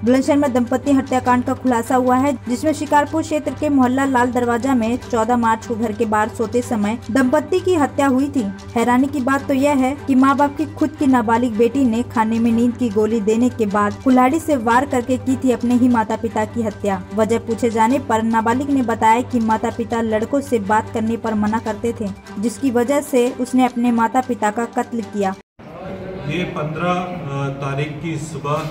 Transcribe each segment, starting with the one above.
बुलंदशहर में दंपति हत्याकांड का खुलासा हुआ है, जिसमें शिकारपुर क्षेत्र के मोहल्ला लाल दरवाजा में 14 मार्च को घर के बाहर सोते समय दंपति की हत्या हुई थी। हैरानी की बात तो यह है कि मां बाप की खुद की नाबालिग बेटी ने खाने में नींद की गोली देने के बाद कुल्हाड़ी से वार करके की थी अपने ही माता पिता की हत्या। वजह पूछे जाने पर नाबालिग ने बताया कि माता पिता लड़कों से बात करने पर मना करते थे, जिसकी वजह से उसने अपने माता पिता का कत्ल किया। ये 15 तारीख की सुबह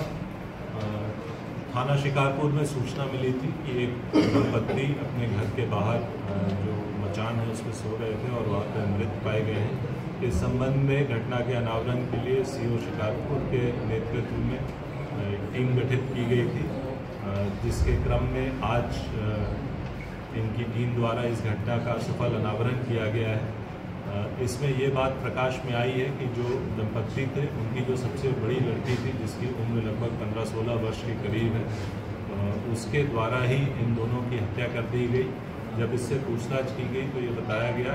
थाना शिकारपुर में सूचना मिली थी कि एक दंपति अपने घर के बाहर जो मचान है उसमें सो रहे थे और वहाँ पर मृत पाए गए हैं। इस संबंध में घटना के अनावरण के लिए सीओ शिकारपुर के नेतृत्व में टीम गठित की गई थी, जिसके क्रम में आज इनकी टीम द्वारा इस घटना का सफल अनावरण किया गया है। इसमें ये बात प्रकाश में आई है कि जो दंपति थे उनकी जो सबसे बड़ी लड़की थी, जिसकी उम्र लगभग 15-16 वर्ष के करीब है, उसके द्वारा ही इन दोनों की हत्या कर दी गई। जब इससे पूछताछ की गई तो ये बताया गया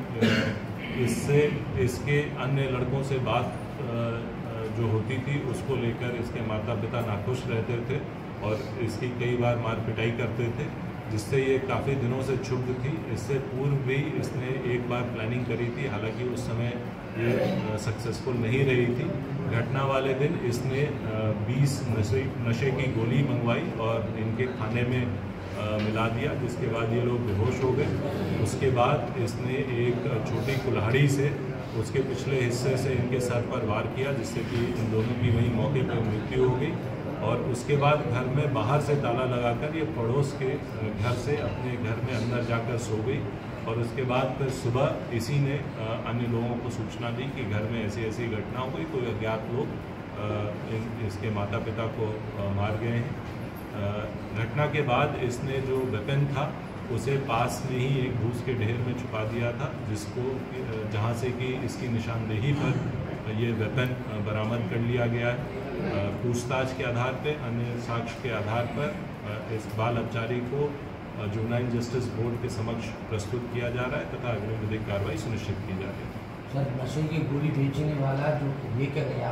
कि इससे इसके अन्य लड़कों से बात जो होती थी उसको लेकर इसके माता पिता नाखुश रहते थे और इसकी कई बार मार पिटाई करते थे, जिससे ये काफ़ी दिनों से क्षुब्ध थी। इससे पूर्व भी इसने एक बार प्लानिंग करी थी, हालांकि उस समय ये सक्सेसफुल नहीं रही थी। घटना वाले दिन इसने 20 नशे की गोली मंगवाई और इनके खाने में मिला दिया, जिसके बाद ये लोग बेहोश हो गए। उसके बाद इसने एक छोटी कुल्हाड़ी से उसके पिछले हिस्से से इनके सर पर वार किया, जिससे कि इन दोनों की वहीं मौके पर मृत्यु हो गई। और उसके बाद घर में बाहर से ताला लगाकर ये पड़ोस के घर से अपने घर में अंदर जाकर सो गई। और उसके बाद फिर सुबह इसी ने अन्य लोगों को सूचना दी कि घर में ऐसी ऐसी घटना हो गई, कोई अज्ञात लोग इसके माता पिता को मार गए हैं। घटना के बाद इसने जो वेपन था उसे पास में ही एक भूस के ढेर में छुपा दिया था, जिसको जहाँ से कि इसकी निशानदेही पर ये वेपन बरामद कर लिया गया है। पूछताछ के आधार पर, अन्य साक्ष्य के आधार पर इस बाल अपचारी को जुवेनाइल जस्टिस बोर्ड के समक्ष प्रस्तुत किया जा रहा है तथा अग्रिम विधिक कार्रवाई सुनिश्चित की जा रही है। सर, नशे की गोली बेचने वाला जो लेकर गया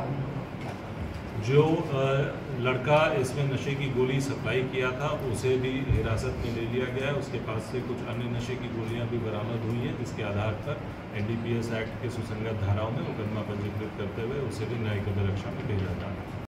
जो लड़का इसमें नशे की गोली सप्लाई किया था उसे भी हिरासत में ले लिया गया है। उसके पास से कुछ अन्य नशे की गोलियां भी बरामद हुई हैं, जिसके आधार पर NDPS एक्ट के सुसंगत धाराओं में मुकदमा पंजीकृत करते हुए उसे भी न्यायिक अभिरक्षा में भेजा जा रहा है।